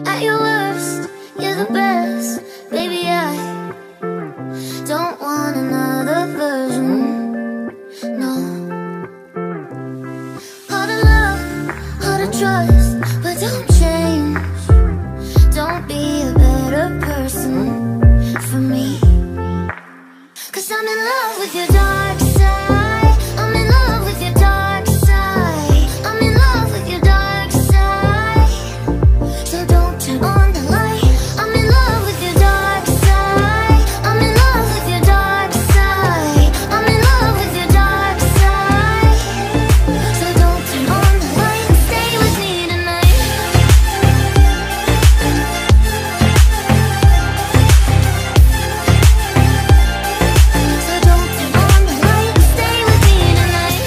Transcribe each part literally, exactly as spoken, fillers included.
At your worst, you're the best. Baby, I don't want another version, no. Hard to love, hard to trust, but don't change. Don't be a better person for me. Cause I'm in love with your dark side. I'm in love with your dark side. I'm in love with your dark side. So don't turn on the light. I'm in love with your dark side. I'm in love with your dark side. I'm in love with your dark side. So don't turn on the light and stay with me tonight. So don't turn on the light and stay with me tonight.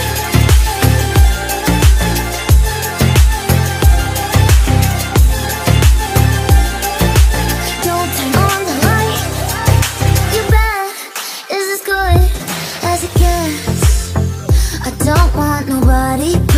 Don't turn on the light. Your bed is as good as it gets. I don't want nobody